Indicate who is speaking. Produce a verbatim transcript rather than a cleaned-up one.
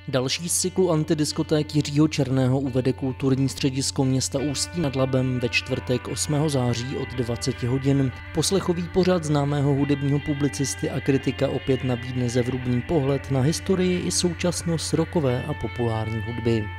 Speaker 1: Další z cyklu antidiskoték Jiřího Černého uvede kulturní středisko města Ústí nad Labem ve čtvrtek osmého září od dvaceti hodin. Poslechový pořad známého hudebního publicisty a kritika opět nabídne zevrubný pohled na historii i současnost rockové a populární hudby.